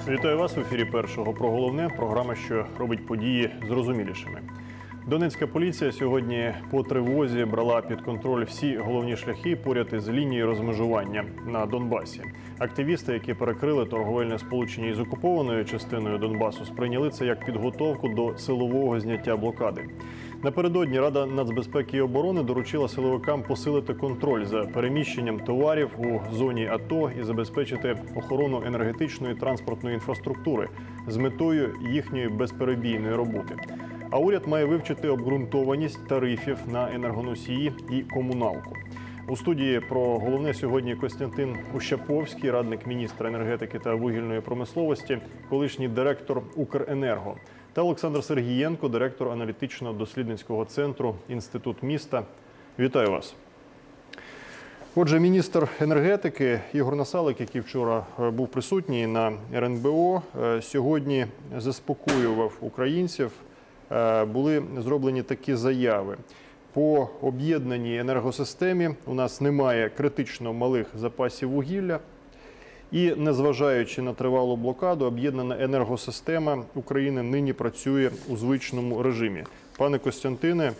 Вітаю вас в ефірі Першого про головне. Програма, що робить події зрозумілішими. Донецька поліція сьогодні по тривозі брала під контроль всі головні шляхи поряд із лінією розмежування на Донбасі. Активісти, які перекрили торговельне сполучення із окупованою частиною Донбасу, сприйняли це як підготовку до силового зняття блокади. Напередодні Рада нацбезпеки і оборони доручила силовикам посилити контроль за переміщенням товарів у зоні АТО і забезпечити охорону енергетичної транспортної інфраструктури з метою їхньої безперебійної роботи. А уряд має вивчити обґрунтованість тарифів на енергоносії і комуналку. У студії про головне сьогодні Костянтин Ущаповський, радник міністра енергетики та вугільної промисловості, колишній директор Укренерго, та Олександр Сергієнко, директор аналітично-дослідницького центру «Інститут міста». Вітаю вас. Отже, міністр енергетики Ігор Насалик, який вчора був присутній на РНБО, сьогодні заспокоював українців. Були зроблені такі заяви. По об'єднаній енергосистемі у нас немає критично малих запасів вугілля. І, незважаючи на тривалу блокаду, об'єднана енергосистема України нині працює у звичному режимі. Пане Костянтине,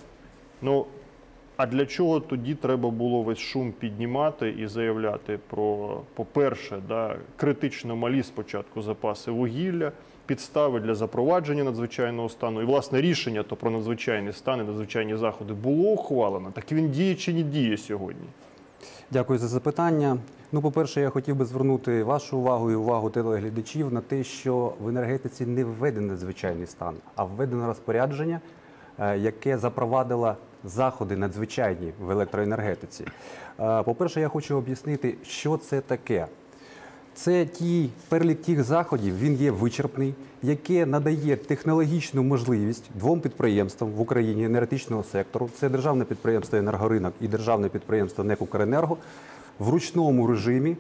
а для чого тоді треба було весь шум піднімати і заявляти про, по-перше, критично малі спочатку запаси вугілля, підстави для запровадження надзвичайного стану і, власне, рішення то про надзвичайний стан і надзвичайні заходи було ухвалено? Так він діє чи не діє сьогодні? Дякую за запитання. По-перше, я хотів би звернути вашу увагу і увагу телеглядачів на те, що в енергетиці не введений надзвичайний стан, а введено розпорядження, яке запровадило заходи надзвичайні в електроенергетиці. По-перше, я хочу об'яснити, що це таке. Це перелік тих заходів, він є вичерпний, яке надає технологічну можливість двом підприємствам в Україні енергетичного сектору, це державне підприємство «Енергоринок» і державне підприємство НЕК «Укренерго», в ручному режимі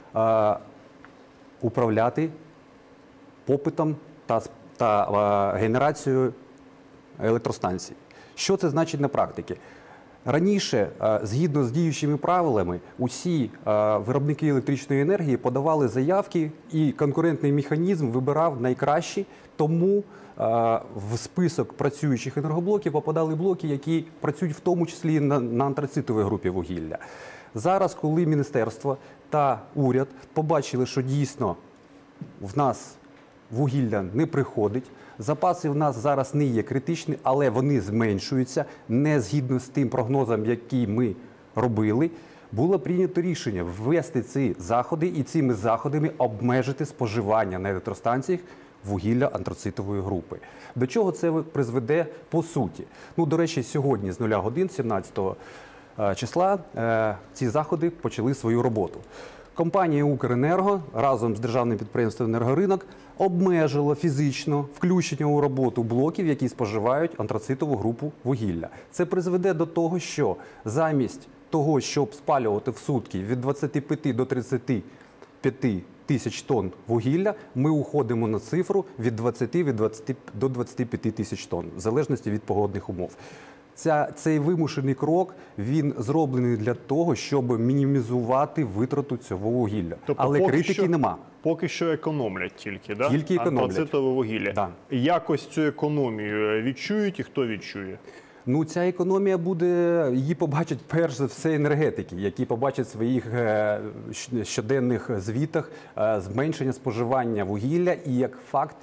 управляти попитом та генерацією електростанцій. Що це значить на практиці? Раніше, згідно з діючими правилами, усі виробники електричної енергії подавали заявки, і конкурентний механізм вибирав найкращі, тому в список працюючих енергоблоків попадали блоки, які працюють в тому числі на антрацитовій групі вугілля. Зараз, коли міністерство та уряд побачили, що дійсно в нас вугілля не приходить, запаси в нас зараз не є критичні, але вони зменшуються, не згідно з тим прогнозом, який ми робили, було прийнято рішення ввести ці заходи і цими заходами обмежити споживання на електростанціях вугілля антрацитової групи. До чого це призведе по суті? До речі, сьогодні з 0 годин, 17 числа, ці заходи почали свою роботу. Компанія «Укренерго» разом з державним підприємством «Енергоринок» обмежило фізично включення у роботу блоків, які споживають антрацитову групу вугілля. Це призведе до того, що замість того, щоб спалювати в сутки від 25 до 35 тисяч тонн вугілля, ми уходимо на цифру від 20 до 25 тисяч тонн, в залежності від погодних умов. Цей вимушений крок, він зроблений для того, щоб мінімізувати витрату цього вугілля. Тобто, але критики нема. Поки що економлять тільки, да? Тільки економлять. Антрацитове вугілля. Да. Якось цю економію відчують і хто відчує? Ця економія буде, її побачать перш за все енергетики, які побачать в своїх щоденних звітах зменшення споживання вугілля і, як факт,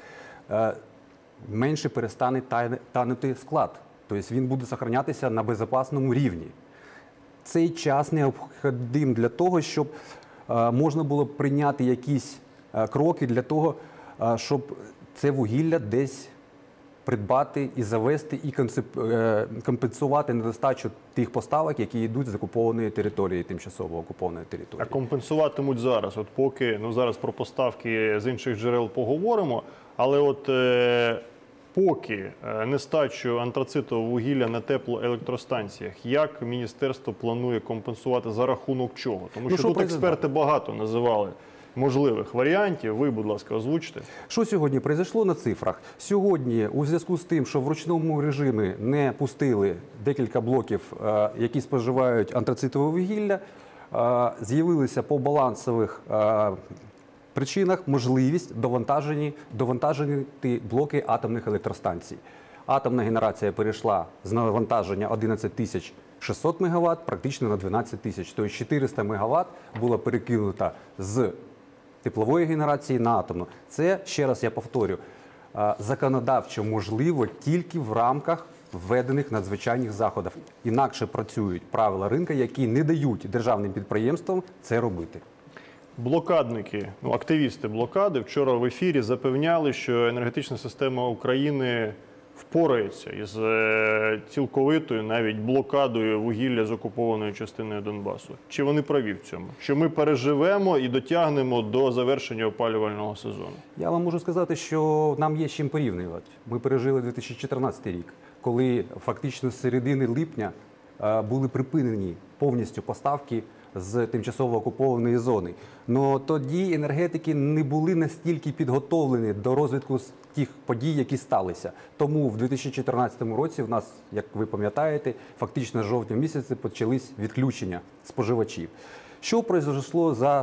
менше перестане танути склад. Тобто він буде зберігатися на безпечному рівні. Цей час необхідний для того, щоб можна було прийняти якісь кроки для того, щоб це вугілля десь придбати і завести, і компенсувати недостачу тих поставок, які йдуть з окупованої території, тимчасово окупованої території. А компенсуватимуть зараз? От поки, зараз про поставки з інших джерел поговоримо, але поки нестачу антрацитового вугілля на теплоелектростанціях, як міністерство планує компенсувати, за рахунок чого? Тому що тут експерти багато називали можливих варіантів. Ви, будь ласка, озвучте. Що сьогодні произошло на цифрах? Сьогодні, у зв'язку з тим, що в ручному режимі не пустили декілька блоків, які споживають антрацитове вугілля, з'явилися по балансових причинах можливість довантажити блоки атомних електростанцій. Атомна генерація перейшла з навантаження 11 600 МВт практично на 12 тисяч. Тобто 400 МВт було перекинуто з теплової генерації на атомну. Це, ще раз я повторю, законодавчо можливо тільки в рамках введених надзвичайних заходів. Інакше працюють правила ринку, які не дають державним підприємствам це робити. Блокадники, активісти блокади вчора в ефірі запевняли, що енергетична система України впорається із цілковитою навіть блокадою вугілля з окупованої частиною Донбасу. Чи вони праві в цьому? Що ми переживемо і дотягнемо до завершення опалювального сезону? Я вам можу сказати, що нам є з чим порівнювати. Ми пережили 2014 рік, коли фактично з середини липня були припинені повністю поставки з тимчасово окупованої зони. Но тоді енергетики не були настільки підготовлені до розвитку тих подій, які сталися. Тому в 2014 році в нас, як ви пам'ятаєте, фактично з жовтня місяця почались відключення споживачів. Що произошло за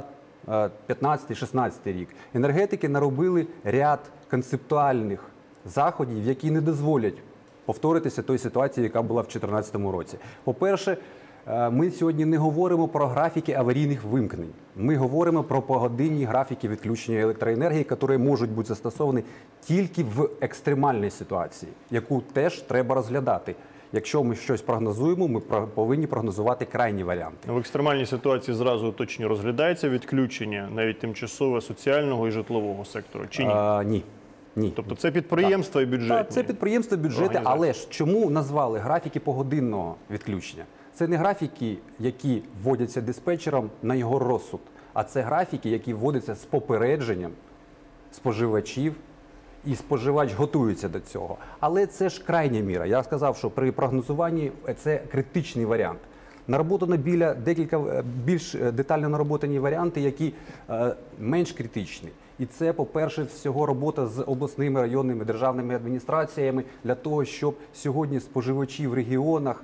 15-16 рік? Енергетики наробили ряд концептуальних заходів, які не дозволять повторитися той ситуації, яка була в 2014 році. По-перше, ми сьогодні не говоримо про графіки аварійних вимкнень. Ми говоримо про погодинні графіки відключення електроенергії, які можуть бути застосовані тільки в екстремальній ситуації, яку теж треба розглядати. Якщо ми щось прогнозуємо, ми повинні прогнозувати крайні варіанти. В екстремальній ситуації зразу точно розглядається відключення, навіть тимчасове соціального і житлового сектору, чи ні? Ні. Ні. Тобто це підприємства і бюджетні? Так, це підприємства, бюджети, але ж чому назвали графіки погодинного відключення? Це не графіки, які вводяться диспетчером на його розсуд, а це графіки, які вводяться з попередженням споживачів, і споживач готується до цього. Але це ж крайня міра. Я сказав, що при прогнозуванні це критичний варіант. Нароботано декілька більш детально нароботані варіанти, які менш критичні. І це, по-перше, всього робота з обласними, районними, державними адміністраціями для того, щоб сьогодні споживачі в регіонах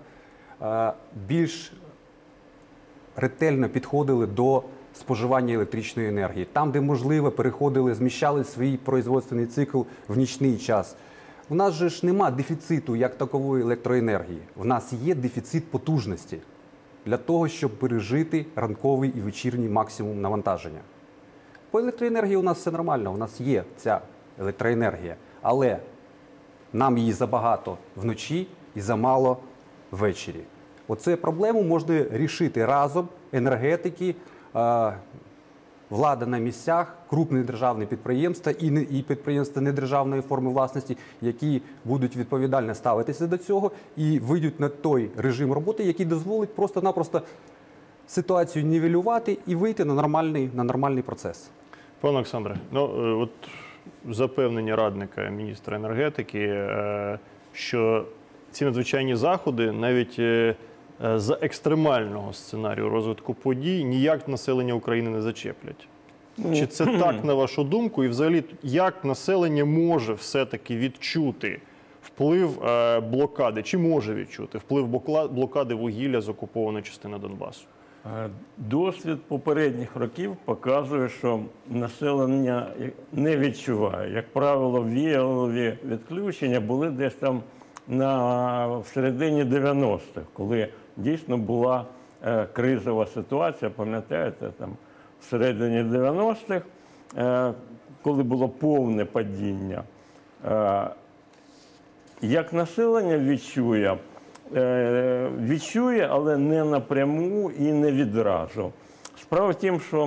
більш ретельно підходили до споживання електричної енергії. Там, де можливо, переходили, зміщали свій производственний цикл в нічний час. У нас же ж нема дефіциту як такової електроенергії. У нас є дефіцит потужності для того, щоб пережити ранковий і вечірній максимум навантаження. По електроенергії у нас все нормально, у нас є ця електроенергія, але нам її забагато вночі і замало ввечері. Оцю проблему можна рішити разом енергетики, влада на місцях, крупні державні підприємства і підприємства недержавної форми власності, які будуть відповідально ставитися до цього і вийдуть на той режим роботи, який дозволить просто-напросто ситуацію нівелювати і вийти на нормальний процес. Пане Олександре, от запевнення радника міністра енергетики, що ці надзвичайні заходи навіть за екстремального сценарію розвитку подій ніяк населення України не зачеплять. Чи це так, на вашу думку? І взагалі, як населення може все-таки відчути вплив блокади? Чи може відчути вплив блокади вугілля з окупованої частини Донбасу? Досвід попередніх років показує, що населення не відчуває. Як правило, віялові відключення були десь там в середині 90-х, коли дійсно була кризова ситуація, пам'ятаєте, там в середині 90-х, коли було повне падіння. Як населення відчує, але не напряму і не відразу. Справа в тім, що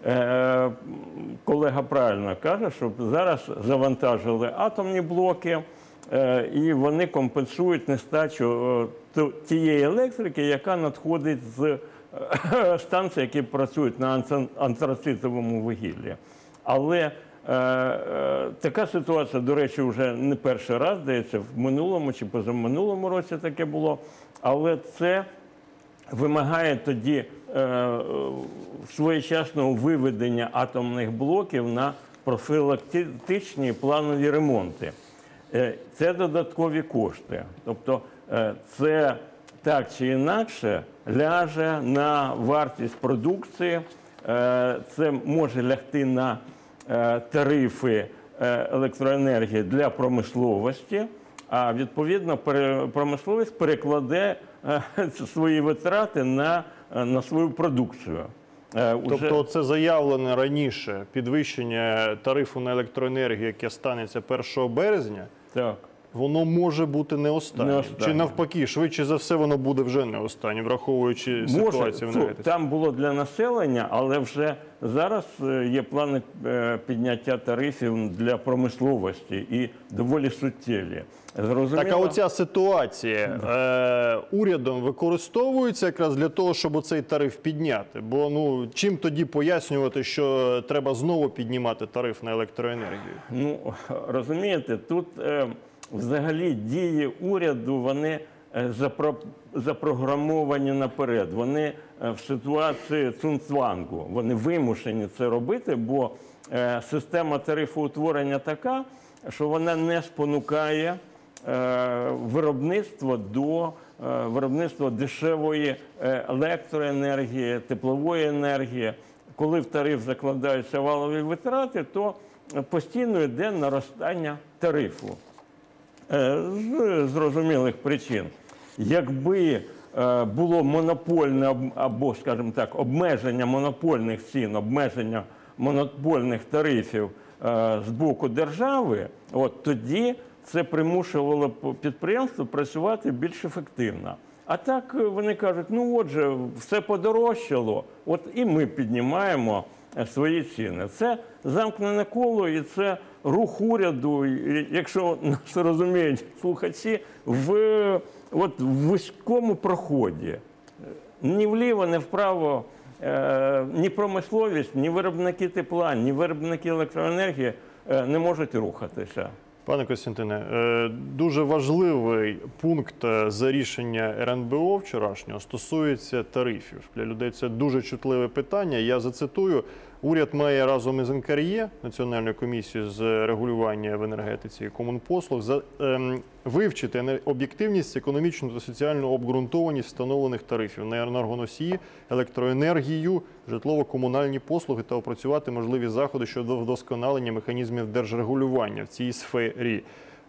колега правильно каже, що зараз завантажили атомні блоки, і вони компенсують нестачу тієї електрики, яка надходить з станцій, які працюють на антрацитовому вугіллі. Але така ситуація, до речі, вже не перший раз, здається, в минулому чи позаминулому році таке було. Але це вимагає тоді своєчасного виведення атомних блоків на профілактичні планові ремонти. Це додаткові кошти. Тобто це так чи інакше ляже на вартість продукції, це може лягти на тарифи електроенергії для промисловості, а відповідно промисловість перекладе свої витрати на свою продукцію. Тобто це заявлене раніше підвищення тарифу на електроенергію, яке станеться 1 березня, Так. воно може бути не останнім. Не останнім. Чи навпаки, швидше за все, воно буде вже не останнім, враховуючи ситуацію в енергетиці? Там було для населення, але вже зараз є плани підняття тарифів для промисловості і доволі суттєві. Зрозуміло? Так, а оця ситуація урядом використовується якраз для того, щоб оцей тариф підняти? Бо чим тоді пояснювати, що треба знову піднімати тариф на електроенергію? Ну, розумієте, тут взагалі дії уряду, вони запрограмовані наперед. Вони в ситуації цунцвангу. Вони вимушені це робити, бо система тарифоутворення така, що вона не спонукає виробництво до виробництва дешевої електроенергії, теплової енергії. Коли в тариф закладаються валові витрати, то постійно йде наростання тарифу. З зрозумілих причин. Якби було монопольне або, скажімо так, обмеження монопольних цін, обмеження монопольних тарифів з боку держави, тоді це примушувало підприємство працювати більш ефективно. А так вони кажуть, ну отже, все подорожчало, і ми піднімаємо свої ціни. Це замкнене коло і це рух уряду, якщо нас розуміють слухачі, в вузькому проході. Ні вліво, ні вправо, ні промисловість, ні виробники тепла, ні виробники електроенергії не можуть рухатися. Пане Костянтине, дуже важливий пункт за рішення РНБО вчорашнього стосується тарифів. Для людей це дуже чутливе питання. Я зацитую. Уряд має разом із НКРЕ, Національною комісією з регулювання в енергетиці і комунпослуг, вивчити об'єктивність, економічну та соціальну обґрунтованість встановлених тарифів на енергоносії, електроенергію, житлово-комунальні послуги та опрацювати можливі заходи щодо вдосконалення механізмів держрегулювання в цій сфері.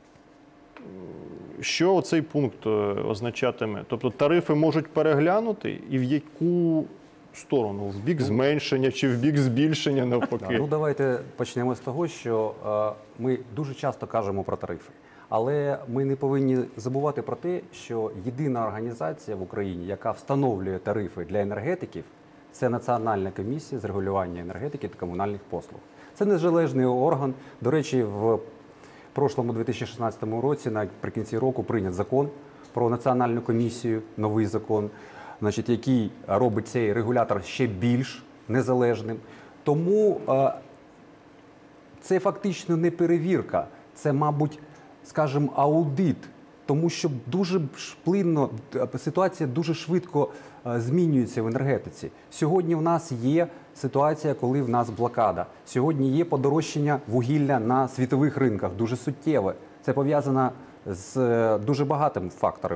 Що цей пункт означатиме? Тобто тарифи можуть переглянути і в яку сторону? В бік зменшення чи в бік збільшення навпаки? Давайте почнемо з того, що ми дуже часто кажемо про тарифи. Але ми не повинні забувати про те, що єдина організація в Україні, яка встановлює тарифи для енергетиків, це Національна комісія з регулювання енергетики та комунальних послуг. Це незалежний орган. До речі, в прошлому 2016 році, наприкінці року, прийнят закон про Національну комісію, новий закон, який робить цей регулятор ще більш незалежним. Тому це фактично не перевірка, це, мабуть, скажімо, аудит, тому що дуже плинно, ситуація дуже швидко змінюється в енергетиці. Сьогодні в нас є ситуація, коли в нас блокада. Сьогодні є подорожчання вугілля на світових ринках, дуже суттєве. Це пов'язано з дуже багатим факторів.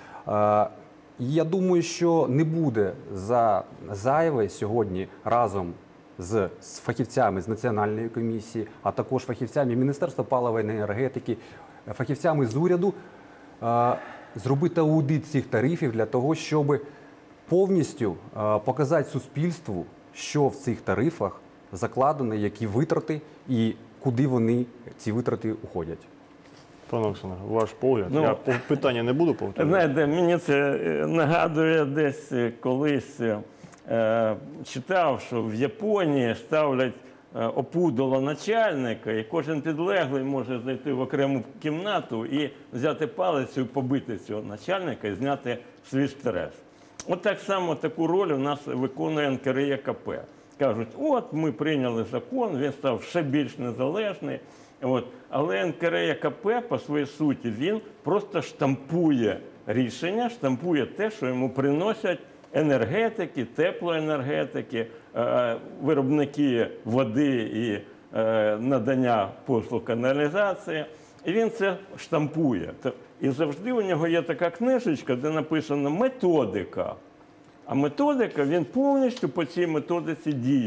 Я думаю, що не буде зайве сьогодні разом з фахівцями з Національної комісії, а також фахівцями Міністерства паливної енергетики, фахівцями з уряду зробити аудит цих тарифів для того, щоб повністю показати суспільству, що в цих тарифах закладено, які витрати і куди вони, ці витрати, уходять. Пане Олександр, ваш погляд. Я питання не буду повторювати. Знаєте, мені це нагадує десь колись читав, що в Японії ставлять опудало начальника, і кожен підлеглий може зайти в окрему кімнату і взяти палицю, побити цього начальника і зняти свій стрес. Так само таку роль у нас виконує НКРЕКП. Кажуть, ми прийняли закон, він став ще більш незалежний. Але НКРЕКП по своїй суті, він просто штампує рішення, штампує те, що йому приносять енергетики, теплоенергетики, виробники води і надання послуг каналізації. І він це штампує. І завжди у нього є така книжечка, де написано методика. А методика, він повністю по цій методиці діє.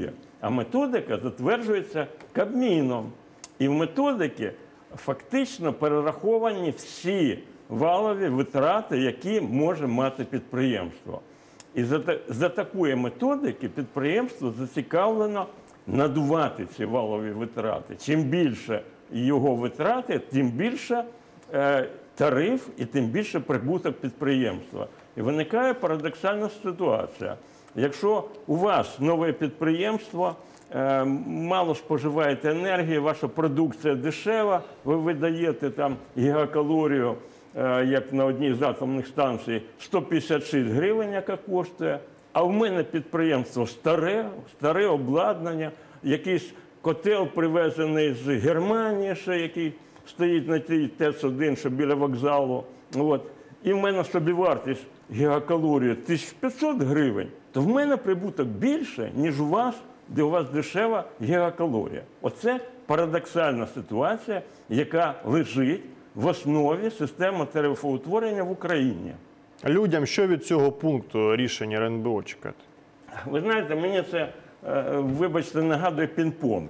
а методика затверджується Кабміном. І в методики фактично перераховані всі валові витрати, які може мати підприємство. І за такої методики підприємство зацікавлено надувати ці валові витрати. Чим більше його витрати, тим більше тариф і тим більше прибуток підприємства. І виникає парадоксальна ситуація. Якщо у вас нове підприємство, мало споживаєте енергії, ваша продукція дешева, ви видаєте там гігакалорію, як на одній з атомних станцій, 156 гривень, яка коштує, а в мене підприємство старе обладнання, якийсь котел привезений з Германії, ще, який стоїть на тій ТЕЦ-1, що біля вокзалу, от, і в мене собівартість гігакалорії 1500 гривень, то в мене прибуток більше, ніж у вас, де у вас дешева гігакалорія. Оце парадоксальна ситуація, яка лежить в основі системи тарифоутворення в Україні. Людям що від цього пункту рішення РНБО чекати? Ви знаєте, мені це, вибачте, нагадує пінг-понг.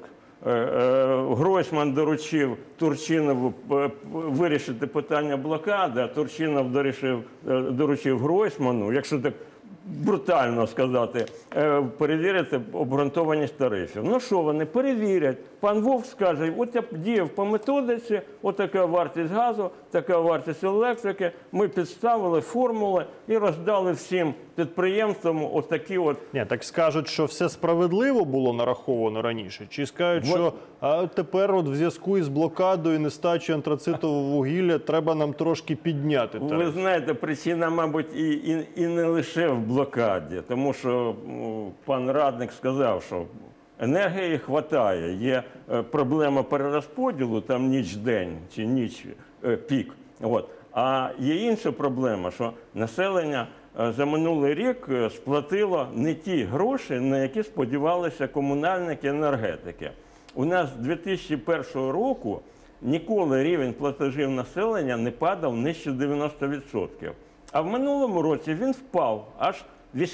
Гройсман доручив Турчинову вирішити питання блокади, а Турчинов доручив Гройсману, якщо так брутально сказати, перевірити обґрунтованість тарифів. Ну що вони перевірять? Пан Вовк скаже, от я діяв по методиці, от така вартість газу, така вартість електрики, ми підставили формули і роздали всім підприємствам отакі от. Ні, так скажуть, що все справедливо було нараховано раніше, чи скажуть, що тепер от в зв'язку із блокадою і нестачею антрацитового вугілля треба нам трошки підняти тариф? Ви знаєте, причина, мабуть, і не лише в блокаді, тому що пан радник сказав, що енергії хватає, є проблема перерозподілу, там ніч-день чи ніч-пік. От. А є інша проблема, що населення за минулий рік сплатило не ті гроші, на які сподівалися комунальники, енергетики. У нас з 2001 року ніколи рівень платежів населення не падав нижче 90%. А в минулому році він впав аж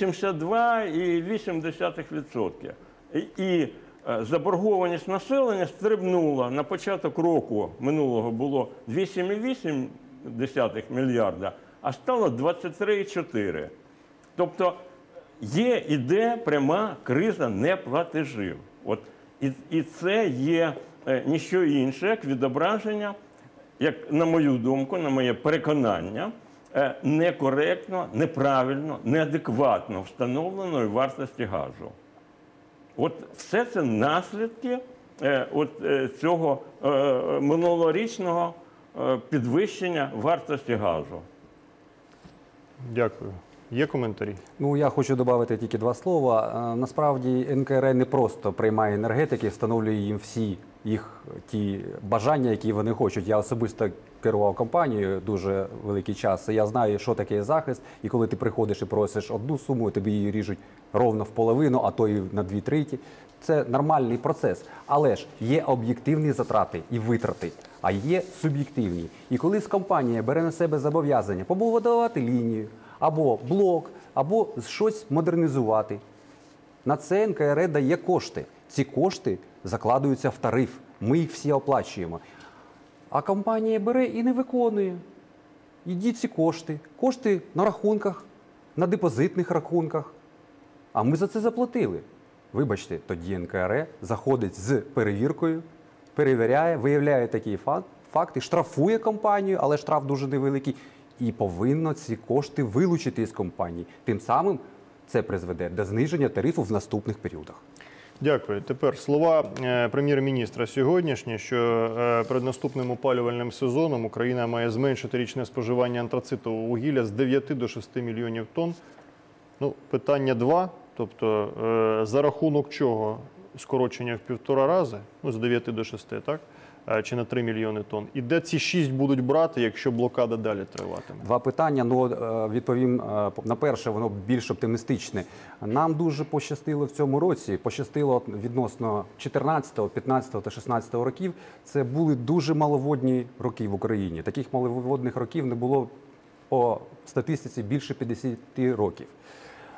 82,8%. І заборгованість населення стрибнула. На початок року минулого було 8,8 мільярда, а стало 23,4. Тобто іде пряма криза неплатежів. От, і це є ніщо інше, як відображення, як, на мою думку, на моє переконання, некоректно, неправильно, неадекватно встановленої вартості газу. От все це наслідки цього минулорічного підвищення вартості газу. Дякую. Є коментарі? Ну, я хочу додати тільки два слова. Насправді НКРЕ не просто приймає енергетики, встановлює їм всі їх ті бажання, які вони хочуть. Я особисто керував компанією дуже великий час. Я знаю, що таке захист. І коли ти приходиш і просиш одну суму, тобі її ріжуть ровно в половину, а то і на 2/3. Це нормальний процес. Але ж є об'єктивні затрати і витрати, а є суб'єктивні. І коли компанія бере на себе зобов'язання побудувати лінію, або блок, або щось модернізувати, на це НКРЕ дає кошти. Ці кошти закладуються в тариф. Ми їх всі оплачуємо. А компанія бере і не виконує. Ідіть ці кошти. Кошти на рахунках, на депозитних рахунках. А ми за це заплатили. Вибачте, тоді НКРЕ заходить з перевіркою, перевіряє, виявляє такі факти, штрафує компанію, але штраф дуже невеликий, і повинно ці кошти вилучити із компанії. Тим самим це призведе до зниження тарифу в наступних періодах. Дякую. Тепер слова прем'єр-міністра сьогоднішні, що перед наступним опалювальним сезоном Україна має зменшити річне споживання антрацитового вугілля з 9 до 6 мільйонів тонн. Ну, питання два. Тобто, за рахунок чого скорочення в 1,5 рази, ну, з 9 до 6, так? Чи на 3 мільйони тонн? І де ці 6 будуть брати, якщо блокада далі триватиме? Два питання, ну, відповім на перше, воно більш оптимістичне. Нам дуже пощастило в цьому році, пощастило відносно 14, 15 та 16 років. Це були дуже маловодні роки в Україні. Таких маловодних років не було по статистиці більше 50 років.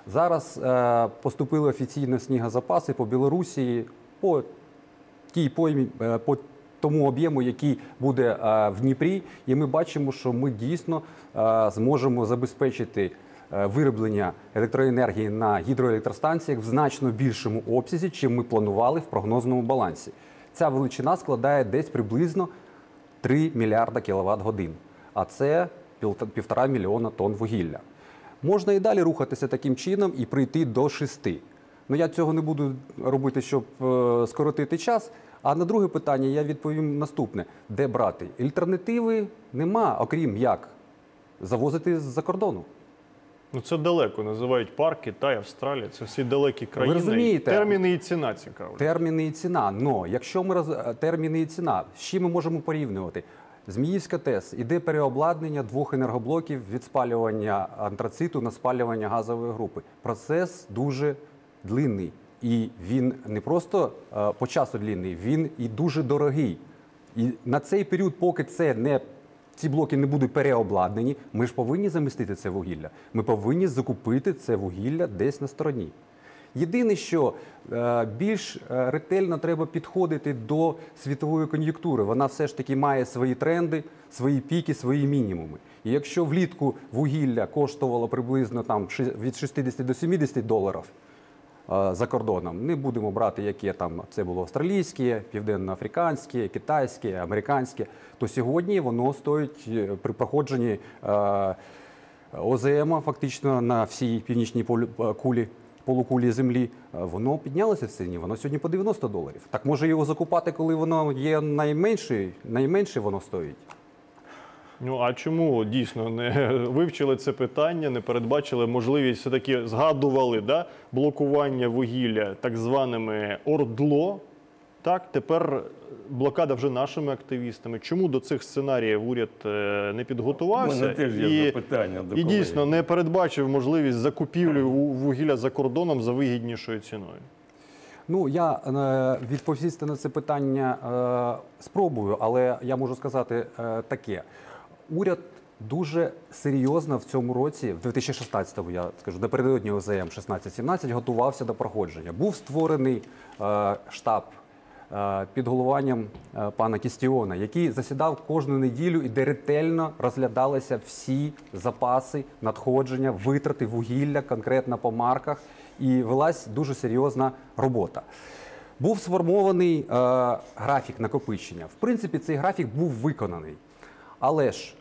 Зараз поступили офіційно снігозапаси по Білорусі, по тій поймі, по тому об'єму, який буде в Дніпрі. І ми бачимо, що ми дійсно зможемо забезпечити вироблення електроенергії на гідроелектростанціях в значно більшому обсязі, чим ми планували в прогнозному балансі. Ця величина складає десь приблизно 3 мільярда кіловат-годин, а це 1,5 мільйона тонн вугілля. Можна і далі рухатися таким чином і прийти до 6. Ну, я цього не буду робити, щоб скоротити час. А на друге питання я відповім наступне. Де брати? Альтернативи нема, окрім як завозити з-за кордону. Ну це далеко, називають парк, Китай, Австралія. Це всі далекі країни. розумієте? Терміни і ціна цікавлять. Терміни і ціна. Но якщо ми терміни і ціна, з чим ми можемо порівнювати? Зміївська ТЕС. Іде переобладнання 2 енергоблоків від спалювання антрациту на спалювання газової групи. Процес дуже длинний. І він не просто по часу длинний, він і дуже дорогий. І на цей період, поки ці блоки не будуть переобладнані, ми ж повинні замістити це вугілля. Ми повинні закупити це вугілля десь на стороні. Єдине, що більш ретельно треба підходити до світової кон'юнктури. Вона все ж таки має свої тренди, свої піки, свої мінімуми. І якщо влітку вугілля коштувало приблизно від 60 до 70 доларів за кордоном, не будемо брати, яке там це було австралійське, південноафриканське, китайське, американське, то сьогодні воно стоїть при проходженні ОЗМ фактично на всій північній полукулі землі, воно піднялося в ціні, воно сьогодні по 90 доларів. Так може його закупати, коли воно є найменше воно стоїть? Ну а чому дійсно не вивчили це питання, не передбачили можливість, все-таки згадували блокування вугілля так званими ОРДЛО? Так, тепер блокада вже нашими активістами. Чому до цих сценаріїв уряд не підготувався? У мене теж є запитання до і колеги. дійсно не передбачив можливість закупівлі вугілля за кордоном за вигіднішою ціною? Ну, я відповісти на це питання спробую, але я можу сказати таке. Уряд дуже серйозно в цьому році, в 2016-му, я скажу, напередодні ОЗМ 16-17, готувався до проходження. Був створений штаб під головуванням пана Кістіона, який засідав кожну неділю і де ретельно розглядалися всі запаси, надходження, витрати вугілля конкретно по марках, і велась дуже серйозна робота. Був сформований графік накопичення. В принципі, цей графік був виконаний. Але ж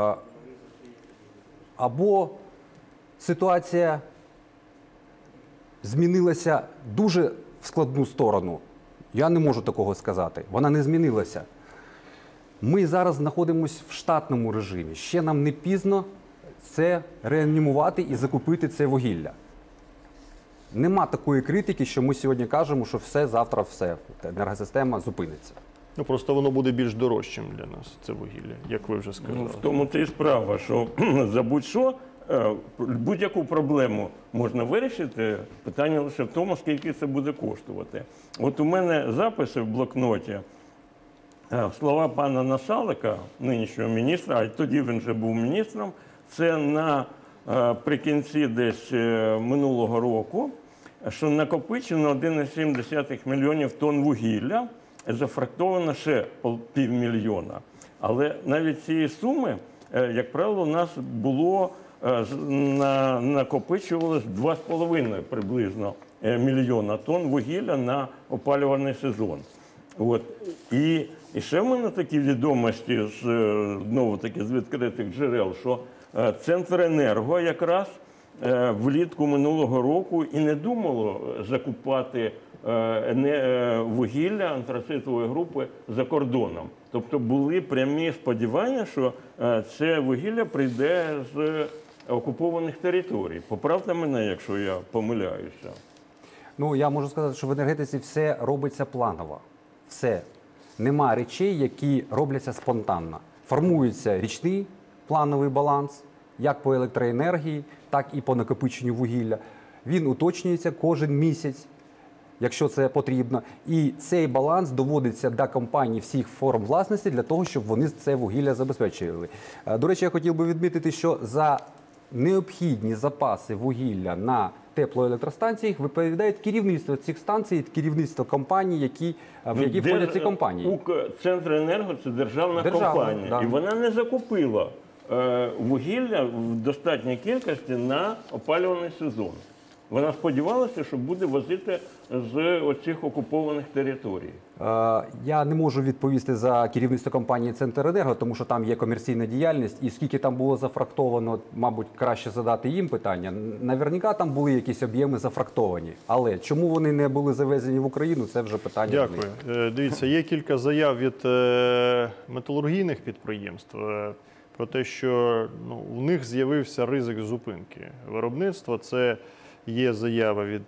або ситуація змінилася дуже в складну сторону, я не можу такого сказати, вона не змінилася. Ми зараз знаходимося в штатному режимі, ще нам не пізно це реанімувати і закупити це вугілля. Нема такої критики, що ми сьогодні кажемо, що завтра енергосистема зупиниться. Ну, просто воно буде більш дорожчим для нас, це вугілля, як ви вже сказали. Ну, в тому-то і справа, що за будь-що, будь-яку проблему можна вирішити, питання лише в тому, скільки це буде коштувати. От у мене записи в блокноті, слова пана Насалика, нинішнього міністра, а тоді він вже був міністром, це наприкінці десь минулого року, що накопичено 1,7 мільйонів тонн вугілля, зафрактовано ще 500 000. Але навіть цієї суми, як правило, у нас було, накопичувалось 2,5 приблизно мільйона тонн вугілля на опалювальний сезон. От. І ще в мене такі відомості, знову-таки з відкритих джерел, що Центренерго якраз влітку минулого року і не думало закупати вугілля антрацитової групи за кордоном. Тобто були прямі сподівання, що це вугілля прийде з окупованих територій. Поправте мене, якщо я помиляюся. Ну, я можу сказати, що в енергетиці все робиться планово. Все. Нема речей, які робляться спонтанно. Формується річний плановий баланс, як по електроенергії, так і по накопиченню вугілля. Він уточнюється кожен місяць, якщо це потрібно. І цей баланс доводиться до компаній всіх форм власності для того, щоб вони це вугілля забезпечували. До речі, я хотів би відмітити, що за необхідні запаси вугілля на теплоелектростанціях відповідає керівництво цих станцій, керівництво компаній, в які входять ці компанії. Центренерго – це державна компанія, да. і вона не закупила вугілля в достатній кількості на опалювальний сезон. Вона сподівалася, що буде возити з оцих окупованих територій. Я не можу відповісти за керівництво компанії «Центренерго», тому що там є комерційна діяльність, і скільки там було зафрактовано, мабуть, краще задати їм питання. Наверняка там були якісь об'єми зафрактовані, але чому вони не були завезені в Україну, це вже питання. Дякую. Дивіться, є кілька заяв від металургійних підприємств про те, що у них з'явився ризик зупинки виробництва. Це є заява від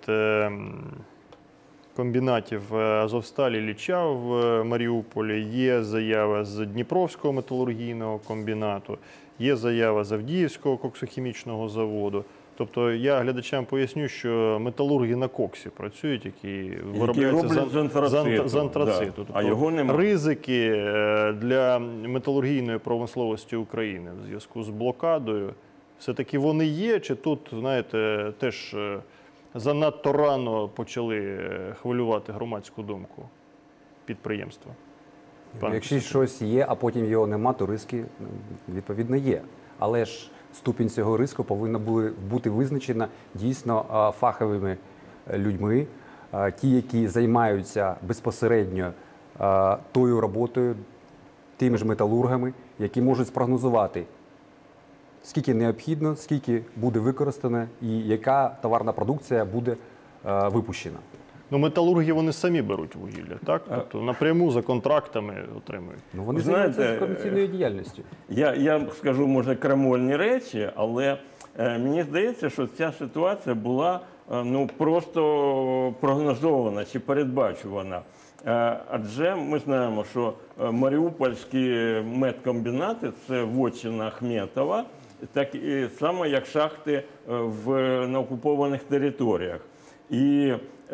комбінатів Азовсталі, Ілліча в Маріуполі, є заява з Дніпровського металургійного комбінату, є заява з Авдіївського коксохімічного заводу. Тобто я глядачам поясню, що металурги на коксі працюють, які виробляються з антрациту. Да. А його немає. Ризики для металургійної промисловості України в зв'язку з блокадою, все-таки вони є, чи тут, знаєте, теж занадто рано почали хвилювати громадську думку підприємства? Якщо щось є, а потім його нема, то риски, відповідно, є. Але ж ступінь цього риску повинна бути визначена дійсно фаховими людьми, ті, які займаються безпосередньо тою роботою, тими ж металургами, які можуть спрогнозувати, скільки необхідно, скільки буде використано і яка товарна продукція буде випущена. Металурги, вони самі беруть вугілля, так? Тобто напряму за контрактами отримують. Вони займаються комерційною діяльністю. Я скажу, може, крамольні речі, але мені здається, що ця ситуація була просто прогнозована чи передбачувана. Адже ми знаємо, що маріупольські медкомбінати – це вотчина Ахметова, так само, як шахти на окупованих територіях. І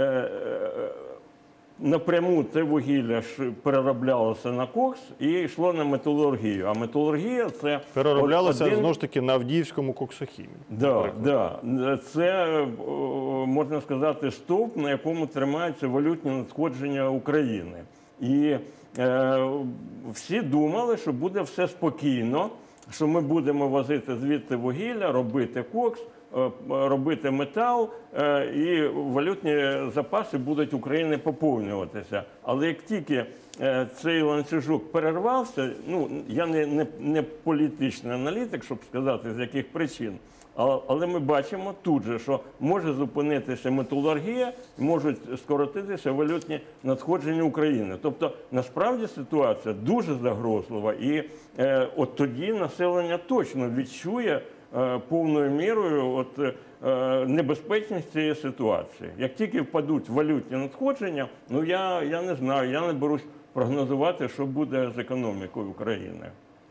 напряму це вугілля перероблялося на кокс і йшло на металургію. А металургія – це… Перероблялося, знову ж таки, на Авдіївському коксохімі. Так. Це, можна сказати, стовп, на якому тримаються валютні надходження України. І всі думали, що буде все спокійно, що ми будемо возити звідти вугілля, робити кокс, робити метал, і валютні запаси будуть України поповнюватися. Але як тільки цей ланцюжок перервався, я не політичний аналітик, щоб сказати, з яких причин, але ми бачимо тут же, що може зупинитися металургія, можуть скоротитися валютні надходження України. Тобто, насправді ситуація дуже загрозлива, і от тоді населення точно відчує повною мірою небезпечність цієї ситуації. Як тільки впадуть валютні надходження, я не знаю, я не берусь прогнозувати, що буде з економікою України.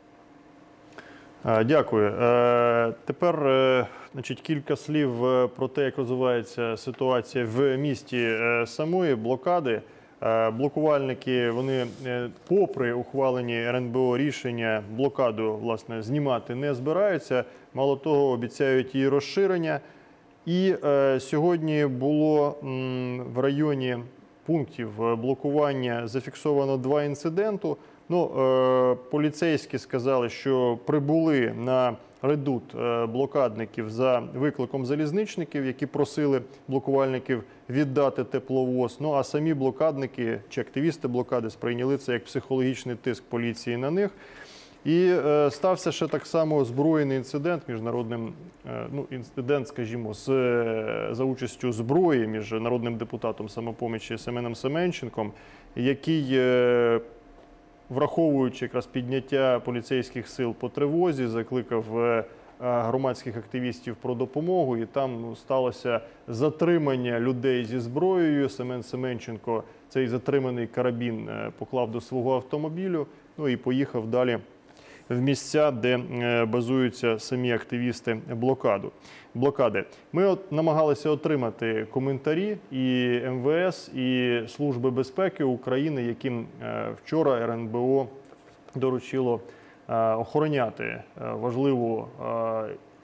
Дякую. Тепер кілька слів про те, як розвивається ситуація в місті самої блокади. Блокувальники, вони, попри ухвалені РНБО рішення, блокаду, власне, знімати не збираються. Мало того, обіцяють її розширення. І сьогодні було в районі пунктів блокування зафіксовано 2 інциденти. Поліцейські сказали, що прибули на редут блокадників за викликом залізничників, які просили блокувальників віддати тепловоз. А самі блокадники чи активісти блокади сприйняли це як психологічний тиск поліції на них. І стався ще так само озброєний інцидент, інцидент, скажімо, за участю зброї між народним депутатом «Самопомочі» Семеном Семенченком, який, враховуючи якраз підняття поліцейських сил по тривозі, закликав громадських активістів про допомогу, і там сталося затримання людей зі зброєю. Семен Семенченко цей затриманий карабін поклав до свого автомобілю, і поїхав далі в місця, де базуються самі активісти блокади. Ми намагалися отримати коментарі і МВС, і Служби безпеки України, яким вчора РНБО доручило охороняти важливу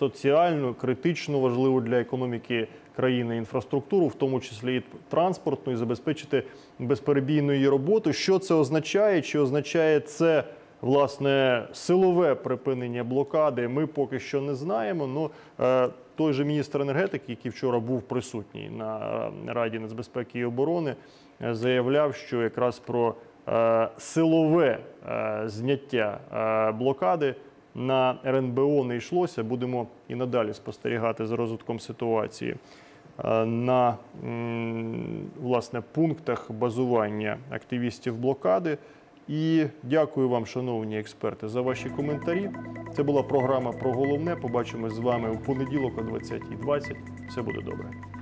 соціальну, критично важливу для економіки країни інфраструктуру, в тому числі і транспортну, і забезпечити безперебійну її роботу. Що це означає? Чи означає це, власне, силове припинення блокади, ми поки що не знаємо. Ну, той же міністр енергетики, який вчора був присутній на Раді нацбезпеки і оборони, заявляв, що якраз про силове зняття блокади на РНБО не йшлося. Будемо і надалі спостерігати за розвитком ситуації на, власне, пунктах базування активістів блокади. І дякую вам, шановні експерти, за ваші коментарі. Це була програма «Про головне». Побачимось з вами у понеділок о 20:20. Все буде добре.